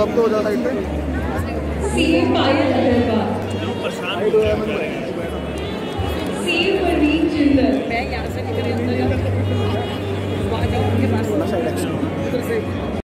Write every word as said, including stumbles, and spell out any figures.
अब तो हो जाता है सीए पायल अग्रवाल, सीए परवीन जिंदल, मैं यहाँ से निकली